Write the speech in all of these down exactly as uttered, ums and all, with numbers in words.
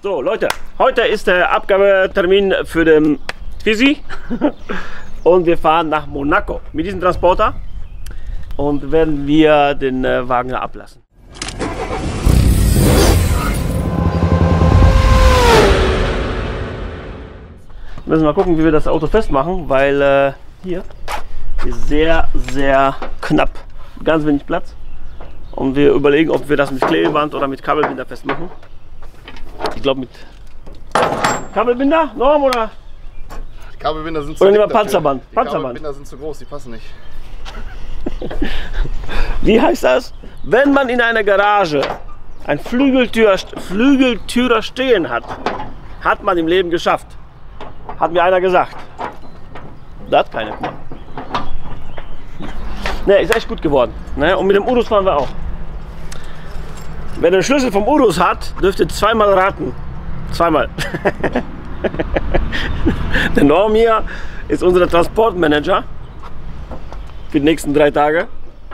So Leute, heute ist der Abgabetermin für den Twizy und wir fahren nach Monaco mit diesem Transporter und werden wir den Wagen ablassen. Wir müssen mal gucken, wie wir das Auto festmachen, weil äh, hier ist sehr, sehr knapp, ganz wenig Platz. Und wir überlegen, ob wir das mit Klebeband oder mit Kabelbinder festmachen. Ich glaube mit Kabelbinder, Norm oder? Die Kabelbinder sind zu Oder nehmen wir Panzerband. Die Panzerband. Kabelbinder sind zu groß, die passen nicht. Wie heißt das? Wenn man in einer Garage ein Flügeltür, Flügeltürer stehen hat, hat man im Leben geschafft. Hat mir einer gesagt. Da hat keiner gemacht. Ne, ist echt gut geworden. Ne? Und mit dem Urus fahren wir auch. Wer den Schlüssel vom Urus hat, dürfte zweimal raten. Zweimal. Der Norm hier ist unser Transportmanager für die nächsten drei Tage.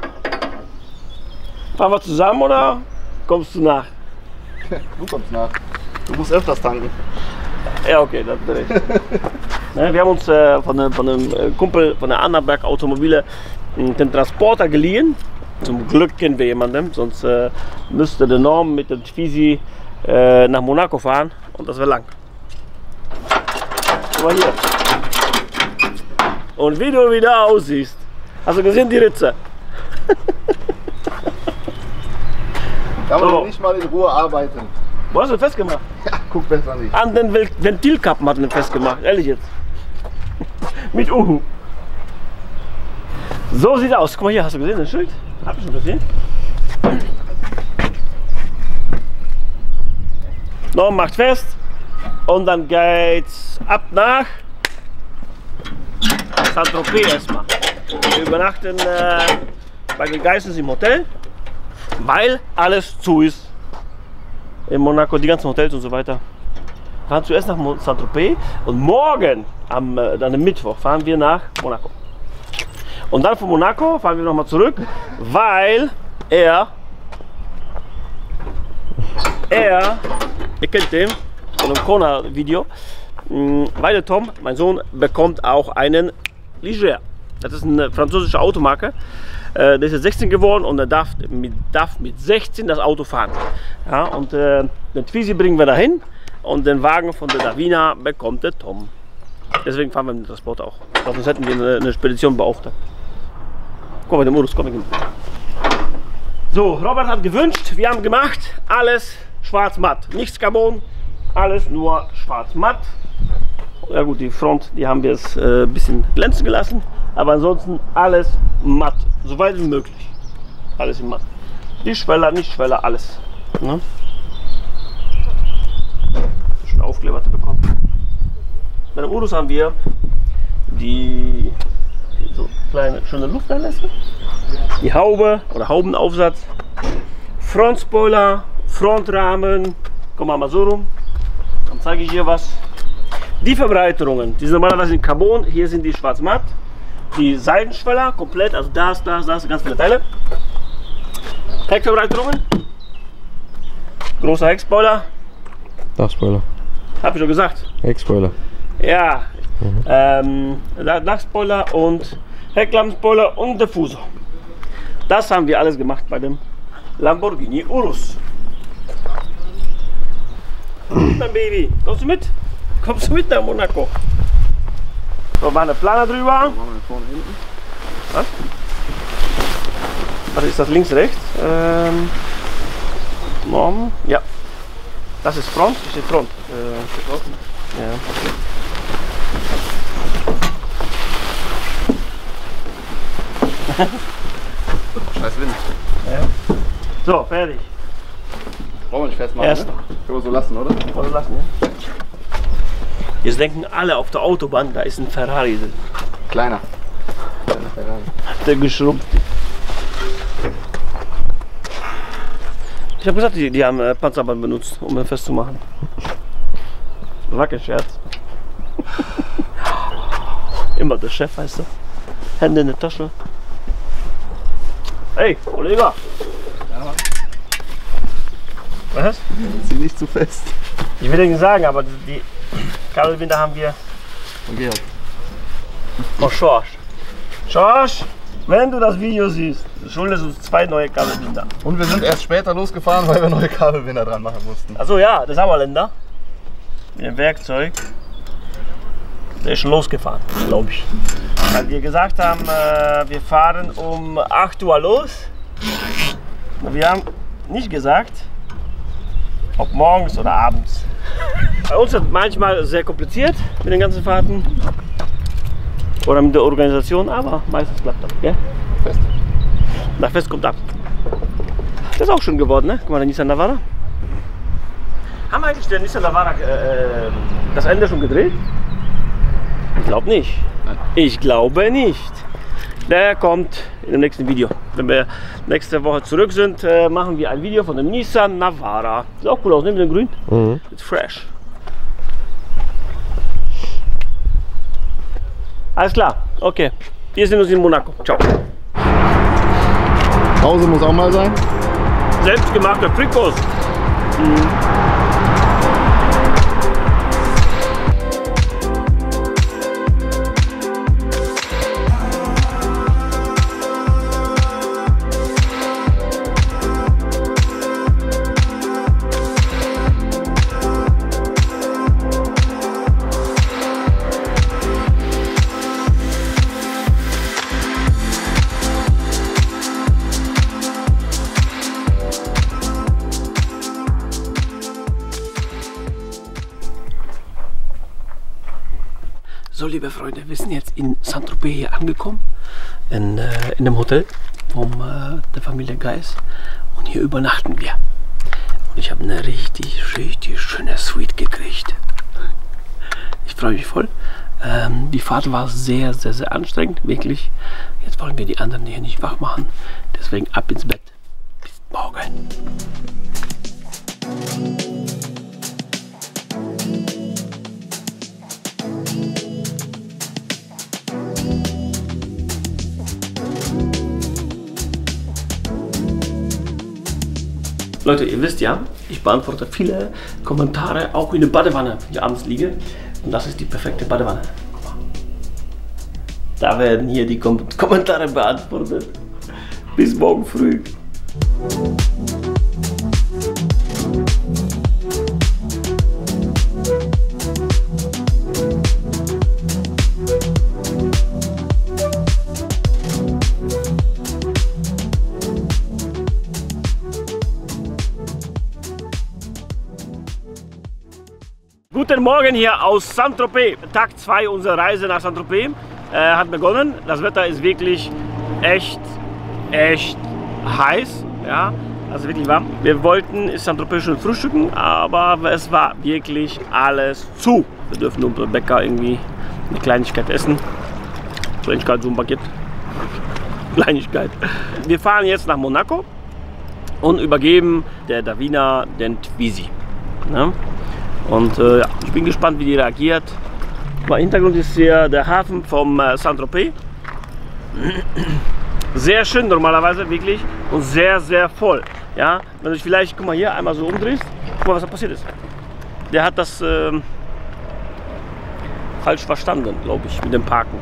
Fahren wir zusammen oder kommst du nach? Du kommst nach. Du musst öfters tanken. Ja, okay, das bin ich. Ne, wir haben uns äh, von, einem, von einem Kumpel von der Annaberg Automobile den Transporter geliehen. Zum Glück kennen wir jemanden, sonst äh, müsste der Norm mit dem Twizy äh, nach Monaco fahren und das wäre lang. Guck mal hier. Und wie du wieder aussiehst. Hast du gesehen die Ritze? Kann man So. nicht mal in Ruhe arbeiten. Wo hast du festgemacht? Ja, guck besser nicht. An den Ventilkappen hat er den festgemacht, ehrlich jetzt. Mit Uhu. So sieht er aus. Guck mal hier, hast du gesehen, das Schild? Hab ich schon gesehen. Norm macht fest und dann geht's ab nach Saint-Tropez erstmal. Wir übernachten äh, bei den Geissens im Hotel, weil alles zu ist. In Monaco, die ganzen Hotels und so weiter. Wir fahren zuerst nach Saint-Tropez und morgen, am, äh, dann am Mittwoch, fahren wir nach Monaco. Und dann von Monaco fahren wir nochmal zurück, weil er, er, ihr kennt den, von dem Kona-Video, weil der Tom, mein Sohn, bekommt auch einen Ligier. Das ist eine französische Automarke. Der ist jetzt sechzehn geworden und er darf mit, darf mit sechzehn das Auto fahren. Ja, und äh, den Twizy bringen wir dahin und den Wagen von der Davina bekommt der Tom. Deswegen fahren wir mit dem Transport auch. Sonst hätten wir eine, eine Spedition beauftragt. Komm, mit dem Urus, komm, wir gehen. So, Robert hat gewünscht, wir haben gemacht, alles schwarz-matt. Nichts Carbon, alles nur schwarz-matt. Ja gut, die Front, die haben wir es äh, ein bisschen glänzen gelassen. Aber ansonsten alles matt, so weit wie möglich. Alles in matt. Die Schweller, nicht Schweller, alles. Ne? Schon Aufkleber bekommen. Bei dem Urus haben wir die so kleine schöne Lufteinlässe, die Haube oder Haubenaufsatz, Frontspoiler, Frontrahmen. Komm mal so rum, dann zeige ich hier was. Die Verbreiterungen, die sind normalerweise in Carbon, hier sind die schwarz-matt. Die Seitenschweller komplett, also das, das, das, ganz viele Teile. Heckverbreiterungen, großer Heckspoiler. Dachspoiler. Hab ich schon gesagt. Heckspoiler. Ja, Mhm. ähm, Dachspoiler und Heckklappenspoiler und Diffusor. Das haben wir alles gemacht bei dem Lamborghini Urus. Mein Baby, kommst du mit? Kommst du mit nach Monaco? So, machen eine Planer drüber. Machen wir vorne hinten. Was? Warte, ist das links, rechts? Ähm, Norm, ja. Das ist Front, das steht Front. Äh, ja, okay. Scheiß Wind. Ja. So, fertig. Brauchen wir nicht festmachen, Erst ne? Können wir so lassen, oder? Wollen wir lassen, ja? Jetzt denken alle auf der Autobahn, da ist ein Ferrari drin. Kleiner. Kleiner Ferrari. Der geschrumpft. Ich habe gesagt, die, die haben äh, Panzerband benutzt, um ihn festzumachen. Das war kein Scherz. Immer der Chef, weißt du. Hände in der Tasche. Hey, Kollege! Ja, Mann. Was? Zieh nicht zu fest. Ich will nicht sagen, aber die Kabelbinder haben wir. Okay. Oh, Schorsch. Schorsch, wenn du das Video siehst, schuldest uns zwei neue Kabelbinder. Und wir sind erst später losgefahren, weil wir neue Kabelbinder dran machen mussten. Achso, ja, der Sauerländer. Mit dem Werkzeug. Der ist schon losgefahren, glaube ich. Weil wir gesagt haben, äh, wir fahren um acht Uhr los. Wir haben nicht gesagt, ob morgens oder abends. Bei uns ist es manchmal sehr kompliziert mit den ganzen Fahrten oder mit der Organisation, aber meistens klappt das. Gell? Fest. Na, Fest kommt ab. Das ist auch schön geworden, ne? Guck mal, der Nissan Navara. Haben wir eigentlich den Nissan Navara äh, das Ende schon gedreht? Ich glaube nicht. Nein. Ich glaube nicht. Der kommt in dem nächsten Video. Wenn wir nächste Woche zurück sind, äh, machen wir ein Video von dem Nissan Navara. Sieht auch cool aus, ne? Mit dem Grün. Mhm. It's fresh. Alles klar, okay. Wir sehen uns in Monaco. Ciao. Pause muss auch mal sein. Selbstgemachte Trikots. Mhm. So, liebe Freunde, wir sind jetzt in Saint-Tropez hier angekommen, in, äh, in dem Hotel von äh, der Familie Geis, und hier übernachten wir. Und ich habe eine richtig, richtig schöne Suite gekriegt. Ich freue mich voll. Ähm, die Fahrt war sehr, sehr, sehr anstrengend, wirklich. Jetzt wollen wir die anderen hier nicht wach machen, deswegen ab ins Bett. Bis morgen. Leute, ihr wisst ja, ich beantworte viele Kommentare, auch in der Badewanne, wenn ich abends liege. Und das ist die perfekte Badewanne. Guck mal. Da werden hier die Kom Kommentare beantwortet. Bis morgen früh. Guten Morgen hier aus Saint-Tropez. Tag zwei unserer Reise nach Saint-Tropez äh, hat begonnen. Das Wetter ist wirklich echt, echt heiß. Ja, also wirklich warm. Wir wollten in Saint-Tropez schon frühstücken, aber es war wirklich alles zu. Wir dürfen nur beim Bäcker irgendwie eine Kleinigkeit essen. Kleinigkeit, so ein Baguette. Kleinigkeit. Wir fahren jetzt nach Monaco und übergeben der Davina den Twizy. Ja? Und äh, ja, ich bin gespannt, wie die reagiert. Im Hintergrund ist hier der Hafen vom äh, Saint-Tropez. Sehr schön normalerweise, wirklich. Und sehr, sehr voll. Ja, wenn du dich vielleicht, guck mal hier, einmal so umdrehst, guck mal, was da passiert ist. Der hat das äh, falsch verstanden, glaube ich, mit dem Parken.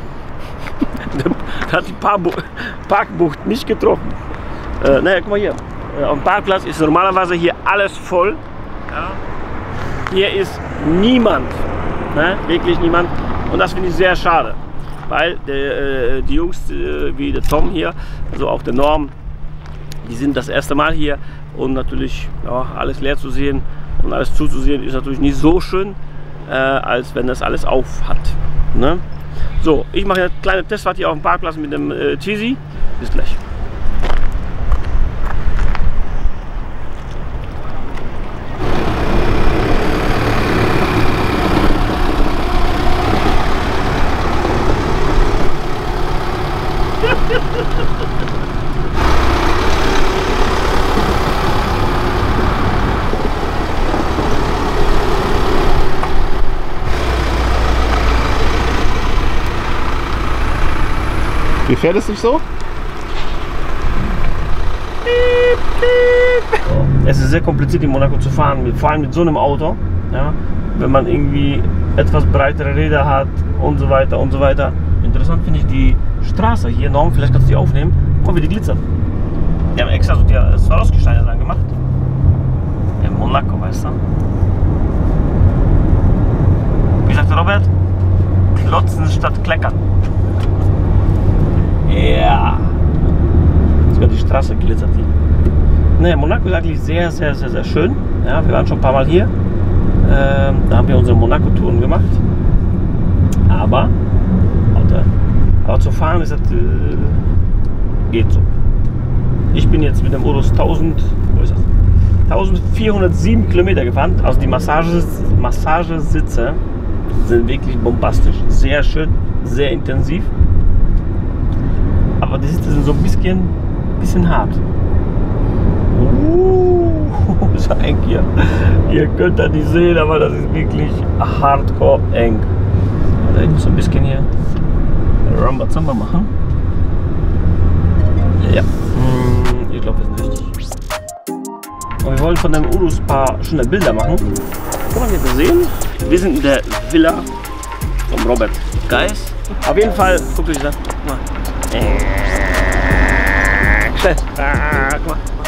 Der hat die Parkbu Parkbucht nicht getroffen. Äh, naja, guck mal hier. Äh, auf dem Parkplatz ist normalerweise hier alles voll. Ja. Hier ist niemand, ne? Wirklich niemand, und das finde ich sehr schade, weil der, äh, die Jungs äh, wie der Tom hier, also auch der Norm, die sind das erste Mal hier, und natürlich ja, alles leer zu sehen und alles zuzusehen ist natürlich nicht so schön, äh, als wenn das alles auf hat. Ne? So, ich mache eine kleine Testfahrt hier auf dem Parkplatz mit dem äh, Twizy. Bis gleich. Wie fährt es sich so? es ist sehr kompliziert in Monaco zu fahren, vor allem mit so einem Auto. Ja, wenn man irgendwie etwas breitere Räder hat und so weiter und so weiter. Interessant finde ich die Straße hier, Norm, vielleicht kannst du die aufnehmen. Guck mal, wie die glitzert. Die haben extra so die Swarovski-Steine dran gemacht. In Monaco, weißt du. Wie sagt der Robert? Klotzen statt Kleckern. Ja. Sogar die Straße glitzert hier. Naja, Monaco ist eigentlich sehr, sehr, sehr, sehr schön. Ja, wir waren schon ein paar Mal hier. Ähm, da haben wir unsere Monaco-Touren gemacht. Aber, aber zu fahren ist das, äh, geht so. Ich bin jetzt mit dem Urus tausend, wo ist das? eintausendvierhundertsieben Kilometer gefahren. Also die Massage, Massagesitze sind wirklich bombastisch, sehr schön, sehr intensiv. Aber die Sitze sind so ein bisschen, bisschen hart. Uh, ist eng hier. Ihr könnt das nicht sehen, aber das ist wirklich hardcore eng. Da hinten so ein bisschen hier Rambazamba machen. Ja, ich glaube, wir sind richtig. Und wir wollen von dem Urus ein paar schöne Bilder machen. Guck mal, wir sehen, wir sind in der Villa vom Robert Geis. Auf jeden Fall, guck dir das an. Guck mal. Äh, guck mal.